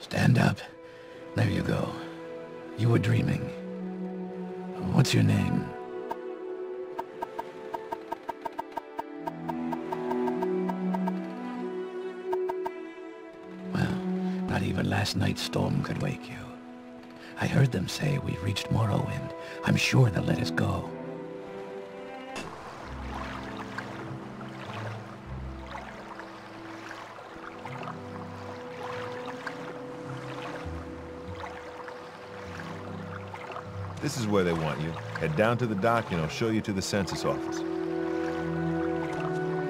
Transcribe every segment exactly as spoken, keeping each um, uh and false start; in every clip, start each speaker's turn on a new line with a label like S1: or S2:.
S1: Stand up. There you go. You were dreaming. What's your name? Well, not even last night's storm could wake you. I heard them say we've reached Morrowind. I'm sure they'll let us go.
S2: This is where they want you. Head down to the dock and I'll show you to the census office.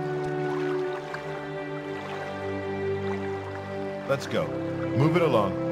S2: Let's go. Move it along.